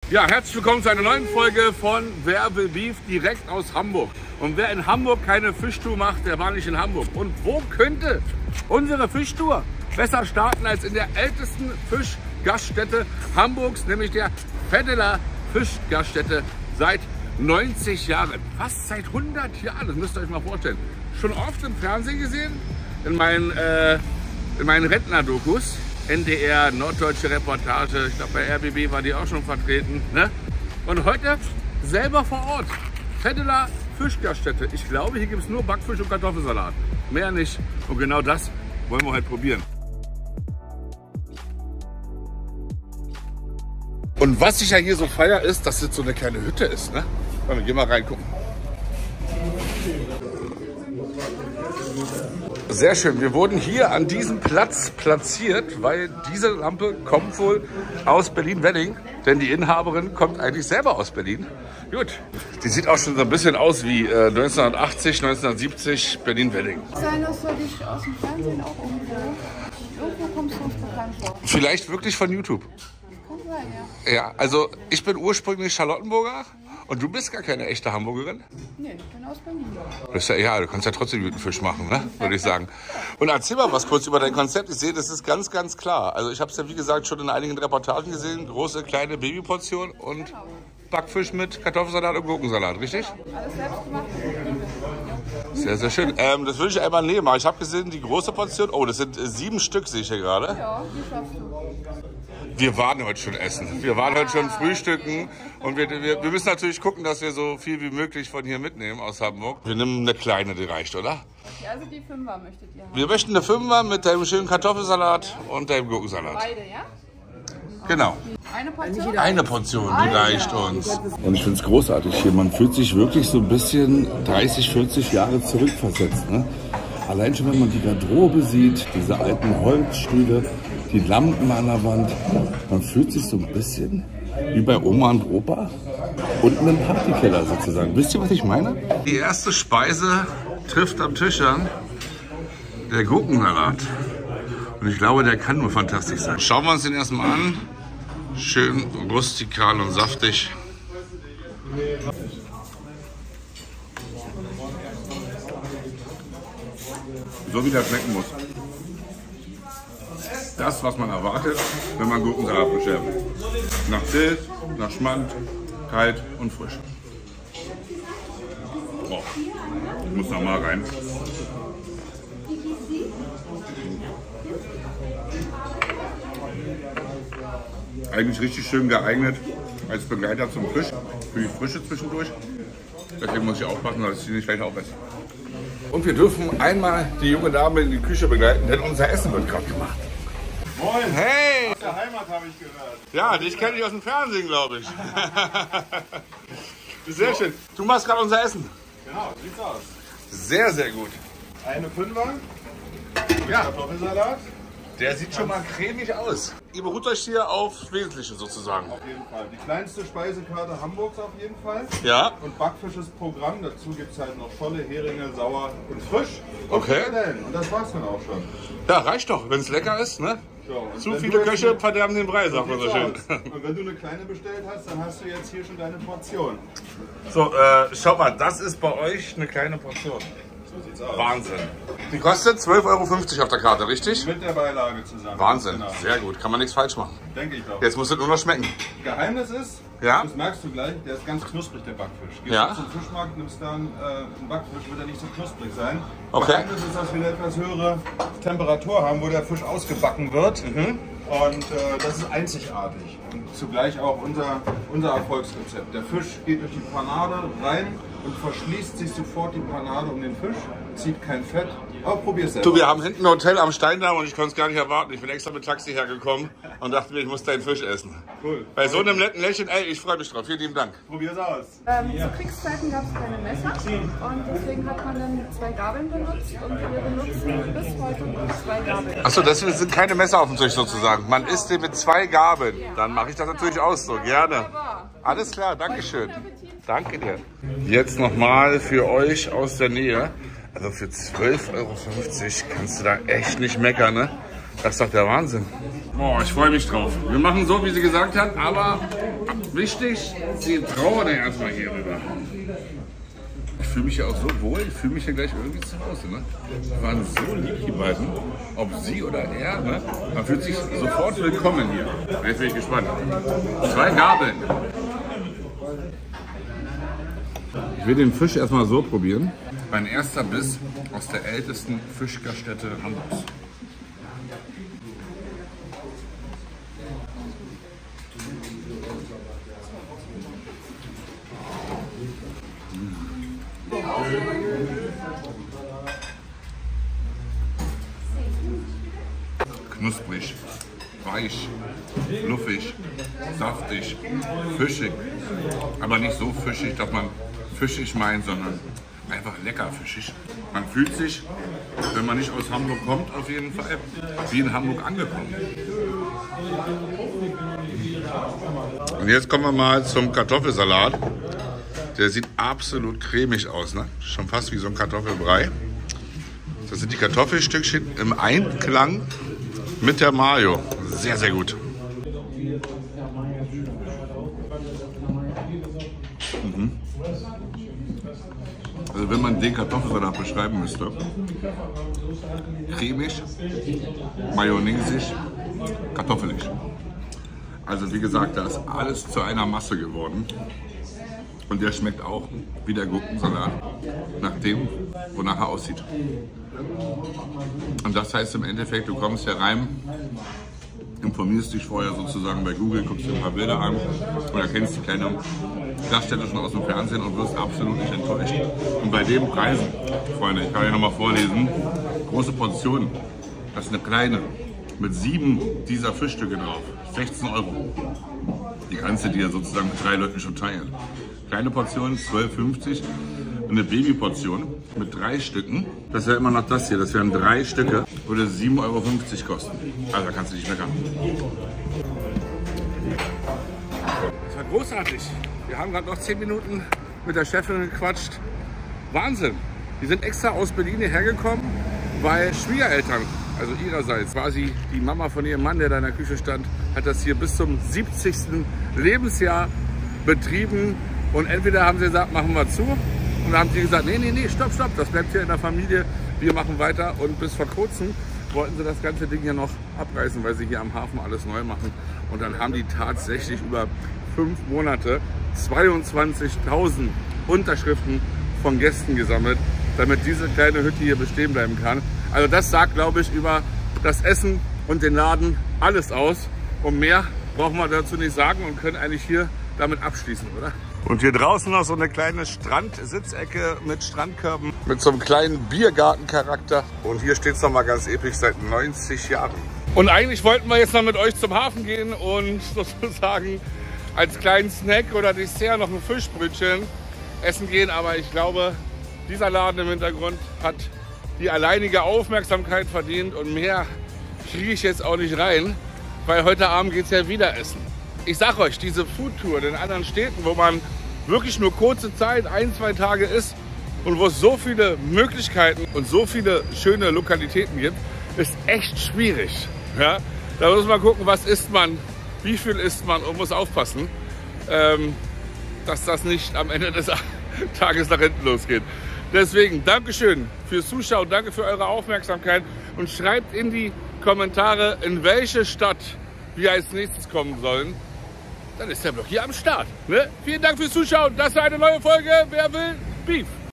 Ja, herzlich willkommen zu einer neuen Folge von Wer will Beef direkt aus Hamburg. Und wer in Hamburg keine Fischtour macht, der war nicht in Hamburg. Und wo könnte unsere Fischtour besser starten als in der ältesten Fischgaststätte Hamburgs, nämlich der Feddeler Fischgaststätte seit 90 Jahren. Fast seit 100 Jahren, das müsst ihr euch mal vorstellen. Schon oft im Fernsehen gesehen, in meinen Rentner-Dokus. NDR, norddeutsche Reportage, ich glaube bei RBB war die auch schon vertreten. Ne? Und heute selber vor Ort, Feddeler Fischgaststätte. Ich glaube, hier gibt es nur Backfisch und Kartoffelsalat. Mehr nicht. Und genau das wollen wir heute probieren. Und was ich ja hier so feier ist, dass es so eine kleine Hütte ist. Ne? Wir gehen mal reingucken. Sehr schön. Wir wurden hier an diesem Platz platziert, weil diese Lampe kommt wohl aus Berlin-Wedding. Denn die Inhaberin kommt eigentlich selber aus Berlin. Gut. Die sieht auch schon so ein bisschen aus wie 1980, 1970 Berlin-Wedding. Sein, dass du dich aus dem Fernsehen auch irgendwo kommst du uns bekannt vor. Vielleicht wirklich von YouTube. Kann sein, ja. Ja, also ich bin ursprünglich Charlottenburger. Und du bist gar keine echte Hamburgerin? Nee, ich bin aus Berlin. Das ist ja, du kannst ja trotzdem guten Fisch machen, ne? Würde ich sagen. Und erzähl mal was kurz über dein Konzept. Ich sehe, das ist ganz, ganz klar. Also ich habe es ja, wie gesagt, schon in einigen Reportagen gesehen. Große, kleine Babyportion und genau. Backfisch mit Kartoffelsalat und Gurkensalat, richtig? Alles selbst gemacht. Sehr, sehr schön. Das würde ich einmal nehmen. Ich habe gesehen, die große Portion, oh, das sind 7 Stück, sehe ich hier gerade. Ja, die schaffst du. Wir waren heute schon essen. Wir waren heute schon frühstücken. Und wir müssen natürlich gucken, dass wir so viel wie möglich von hier mitnehmen aus Hamburg. Wir nehmen eine kleine, die reicht, oder? Ja, also die 5er möchtet ihr haben. Wir möchten eine 5er mit deinem schönen Kartoffelsalat und deinem Gurkensalat. Beide, ja? Genau. Eine Portion? Eine Portion, die reicht uns. Und ich finde es großartig hier. Man fühlt sich wirklich so ein bisschen 30, 40 Jahre zurückversetzt. Ne? Allein schon, wenn man die Garderobe sieht, diese alten Holzstühle, die Lampen an der Wand. Man fühlt sich so ein bisschen wie bei Oma und Opa und einem Partykeller sozusagen. Wisst ihr, was ich meine? Die erste Speise trifft am Tisch an. Der Gurkensalat. Und ich glaube, der kann nur fantastisch sein. Schauen wir uns den erstmal an. Schön rustikal und saftig. So wie der schmecken muss. Das, was man erwartet, wenn man Gurkensalat bestellt. Nach Dill, nach Schmand, kalt und frisch. Oh, ich muss noch mal rein. Eigentlich richtig schön geeignet als Begleiter zum Fisch, für die Frische zwischendurch. Deswegen muss ich aufpassen, dass ich sie nicht gleich aufesse. Und wir dürfen einmal die junge Dame in die Küche begleiten, denn unser Essen wird gerade gemacht. Moin! Hey! Aus der Heimat habe ich gehört. Ja, dich kenne ich aus dem Fernsehen, glaube ich. Sehr schön. Du machst gerade unser Essen. Genau, so sieht's aus. Sehr, sehr gut. Eine 5er, Ja, Kartoffelsalat. der sieht schon mal cremig aus. Ihr beruht euch hier auf Wesentliche sozusagen. Auf jeden Fall. Die kleinste Speisekarte Hamburgs auf jeden Fall. Ja. Und Backfisches Programm. Dazu gibt es halt noch Scholle, Heringe, Sauer und Frisch. Okay. Und das war's dann auch schon. Ja, reicht doch, wenn es lecker ist, ne? So, und Zu wenn viele du jetzt Köche eine- verderben den Brei, sagt man so schön. sieht's aus. Und wenn du eine kleine bestellt hast, dann hast du jetzt hier schon deine Portion. So, schau mal, das ist bei euch eine kleine Portion. So sieht's aus. Wahnsinn. Die kostet 12,50 € auf der Karte, richtig? Mit der Beilage zusammen. Wahnsinn, Genau. sehr gut. Kann man nichts falsch machen. Denke ich doch. Jetzt muss es nur noch schmecken. Geheimnis ist, Ja? das merkst du gleich, der ist ganz knusprig, der Backfisch. Gehst Ja? du zum Fischmarkt, nimmst dann einen Backfisch, wird er nicht so knusprig sein. Okay. Geheimnis ist, dass wir eine etwas höhere Temperatur haben, wo der Fisch ausgebacken wird. Und das ist einzigartig. Und zugleich auch unser Erfolgsrezept. Der Fisch geht durch die Panade rein und verschließt sich sofort die Panade um den Fisch, zieht kein Fett. Aber probier's selber. Du, wir haben hinten ein Hotel am Steindamm und ich konnte es gar nicht erwarten. Ich bin extra mit Taxi hergekommen und dachte mir, ich muss deinen Fisch essen. Cool. Bei so einem netten Lächeln, ey, ich freue mich drauf. Vielen lieben Dank. Probier's aus. Zu Kriegszeiten gab es keine Messer und deswegen hat man dann 2 Gabeln benutzt und wir benutzen bis heute 2 Gabeln. Achso, das sind keine Messer auf dem Tisch sozusagen. Man isst den mit 2 Gabeln. Dann mache ich das natürlich auch so. Gerne. Alles klar, danke schön. Danke dir. Jetzt nochmal für euch aus der Nähe. Also für 12,50 € kannst du da echt nicht meckern, ne? Das ist doch der Wahnsinn. Oh, ich freue mich drauf. Wir machen so, wie sie gesagt hat, aber wichtig, sie trauen erstmal hier rüber. Ich fühle mich ja auch so wohl, ich fühle mich ja gleich irgendwie zu Hause. Ne? Die waren so lieb, die beiden, ob sie oder er. Ne? Man fühlt sich sofort willkommen hier. Jetzt bin ich gespannt. 2 Gabeln. Ich will den Fisch erstmal so probieren. Mein erster Biss aus der ältesten Fischgaststätte Hamburgs. Knusprig, weich, fluffig, saftig, fischig. Aber nicht so fischig, dass man fischig meint, sondern einfach lecker fischig. Man fühlt sich, wenn man nicht aus Hamburg kommt, auf jeden Fall wie in Hamburg angekommen. Und jetzt kommen wir mal zum Kartoffelsalat. Der sieht absolut cremig aus, ne? Schon fast wie so ein Kartoffelbrei. Das sind die Kartoffelstückchen im Einklang mit der Mayo. Sehr, sehr gut. Also wenn man den Kartoffelsalat beschreiben müsste, cremig, mayonnaisig, kartoffelig. Also wie gesagt, da ist alles zu einer Masse geworden. Und der schmeckt auch wie der Gurkensalat, nach dem, wonach er aussieht. Und das heißt im Endeffekt, du kommst hier rein, informierst dich vorher sozusagen bei Google, guckst dir ein paar Bilder an oder kennst die kleine Gaststätte schon aus dem Fernsehen und wirst absolut nicht enttäuscht. Und bei dem Preis, Freunde, ich kann euch nochmal vorlesen, große Portion, das ist eine kleine, mit 7 dieser Fischstücke drauf, 16 €. Die kannst du dir sozusagen mit 3 Leuten schon teilen. Kleine Portion, 12,50 €. Eine Babyportion mit 3 Stücken. Das wäre immer noch das hier. Das wären 3 Stücke. Würde 7,50 € kosten. Also da kannst du nicht meckern. Das war großartig. Wir haben gerade noch 10 Minuten mit der Chefin gequatscht. Wahnsinn. Die sind extra aus Berlin hierher gekommen, weil Schwiegereltern, also ihrerseits, quasi die Mama von ihrem Mann, der da in der Küche stand, hat das hier bis zum 70. Lebensjahr betrieben. Und entweder haben sie gesagt, machen wir zu. Und dann haben sie gesagt, nee, stopp, das bleibt hier in der Familie. Wir machen weiter. Und bis vor kurzem wollten sie das ganze Ding hier noch abreißen, weil sie hier am Hafen alles neu machen. Und dann haben die tatsächlich über 5 Monate 22.000 Unterschriften von Gästen gesammelt, damit diese kleine Hütte hier bestehen bleiben kann. Also das sagt, glaube ich, über das Essen und den Laden alles aus. Und mehr brauchen wir dazu nicht sagen und können eigentlich hier damit abschließen, oder? Und hier draußen noch so eine kleine Strandsitzecke mit Strandkörben, mit so einem kleinen Biergartencharakter. Und hier steht es noch mal ganz episch seit 90 Jahren. Und eigentlich wollten wir jetzt noch mit euch zum Hafen gehen und sozusagen als kleinen Snack oder Dessert noch ein Fischbrötchen essen gehen. Aber ich glaube, dieser Laden im Hintergrund hat die alleinige Aufmerksamkeit verdient. Und mehr kriege ich jetzt auch nicht rein, weil heute Abend geht es ja wieder essen. Ich sag euch, diese Foodtour in anderen Städten, wo man wirklich nur kurze Zeit, 1, 2 Tage ist und wo es so viele Möglichkeiten und so viele schöne Lokalitäten gibt, ist echt schwierig. Ja? Da muss man gucken, was isst man, wie viel isst man und muss aufpassen, dass das nicht am Ende des Tages nach hinten losgeht. Deswegen Dankeschön fürs Zuschauen, danke für eure Aufmerksamkeit und schreibt in die Kommentare, in welche Stadt wir als nächstes kommen sollen. Dann ist der Blog hier am Start. Ne? Vielen Dank fürs Zuschauen. Das war eine neue Folge. Wer will Beef?